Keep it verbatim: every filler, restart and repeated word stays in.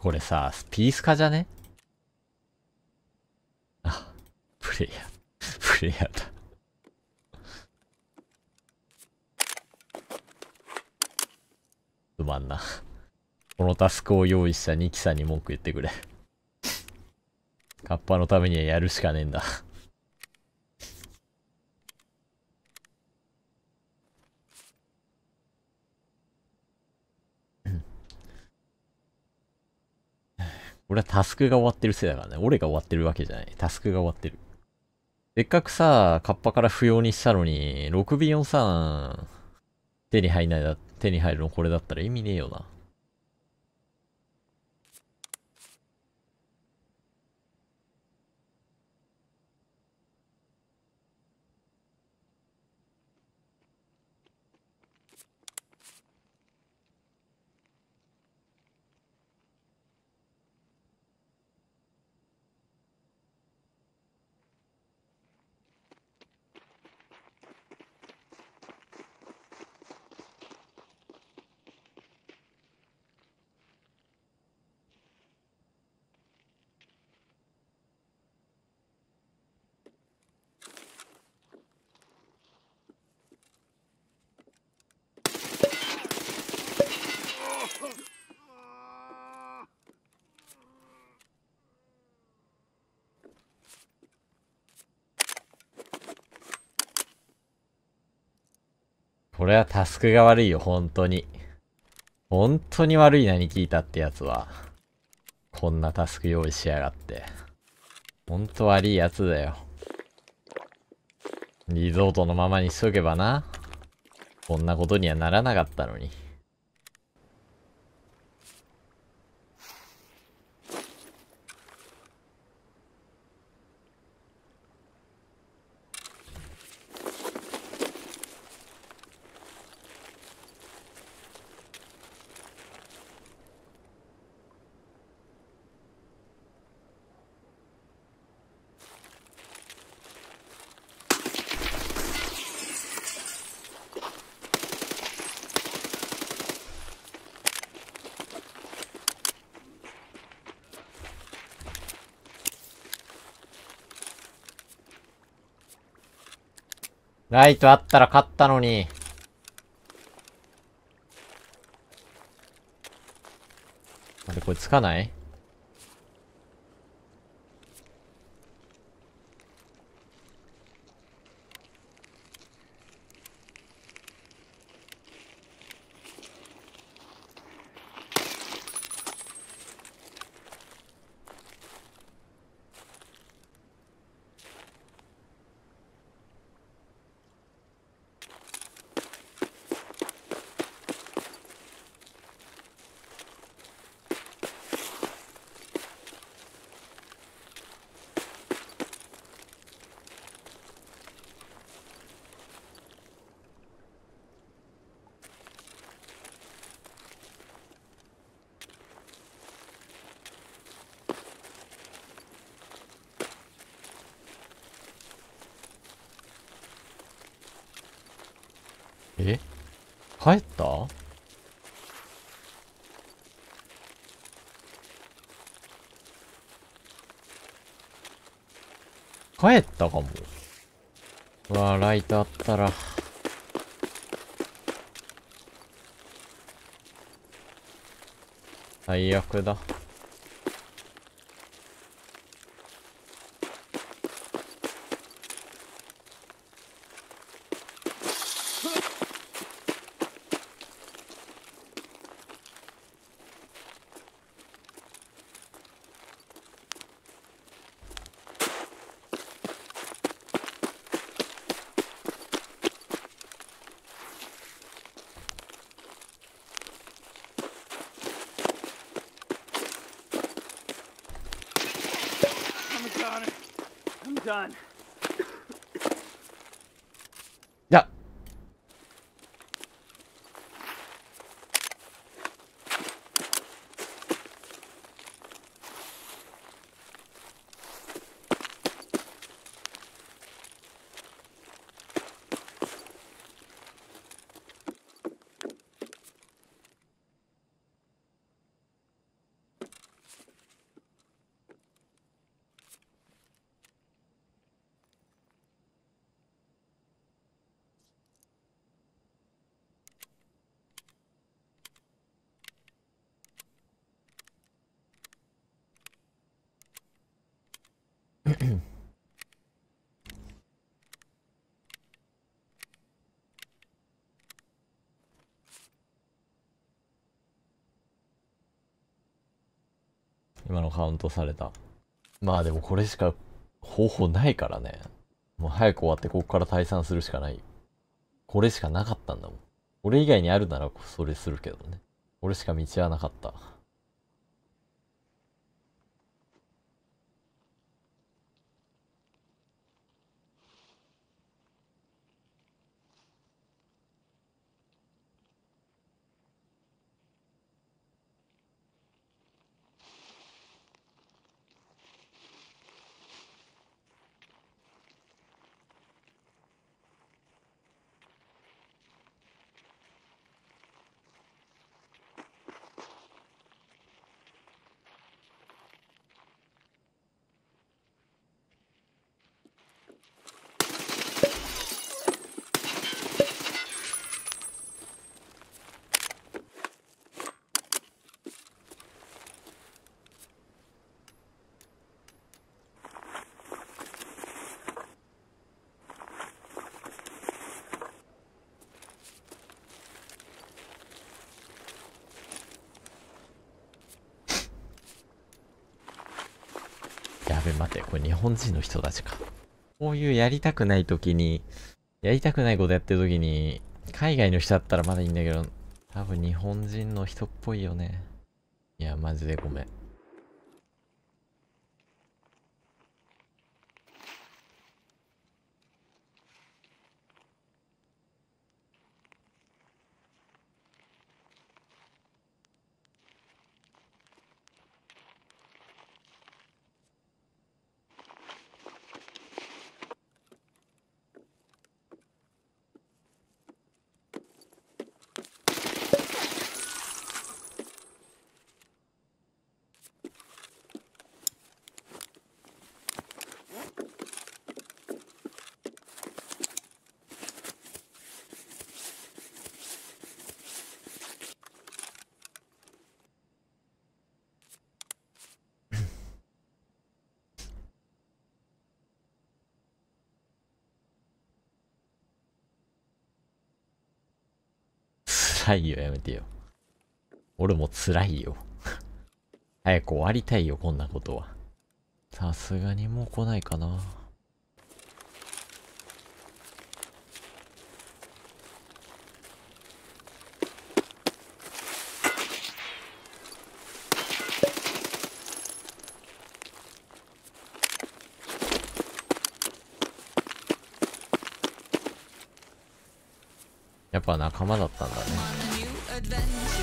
これさ、ピース化じゃね？あ、プレイヤー。プレイヤーだ。つまんな。このタスクを用意したニキさんに文句言ってくれ。カッパのためにはやるしかねえんだ。俺はタスクが終わってるせいだからね。俺が終わってるわけじゃない。タスクが終わってる。せっかくさ、カッパから不要にしたのに、ろくビーよんさん手に入んないだ、手に入るのこれだったら意味ねえよな。これはタスクが悪いよ、本当に。本当に悪いなに聞いたってやつは。こんなタスク用意しやがって。ほんと悪いやつだよ。リゾートのままにしとけばな。こんなことにはならなかったのに。ライトあったら勝ったのに。あれ、これつかない？え？帰った？帰ったかも。うわぁ、ライトあったら。最悪だ。いや、 今のカウントされた。まあでもこれしか方法ないからね。もう早く終わってここから退散するしかないよ。これしかなかったんだもん。俺以外にあるならそれするけどね。俺しか道はなかった。やべ、待って、これ日本人の人たちか。こういうやりたくない時に、やりたくないことやってる時に、海外の人だったらまだいいんだけど、多分日本人の人っぽいよね。いや、マジでごめん。辛いよ、やめてよ。俺も辛いよ。早く終わりたいよ、こんなことは。さすがにもう来ないかな。やっぱ仲間だったんだね。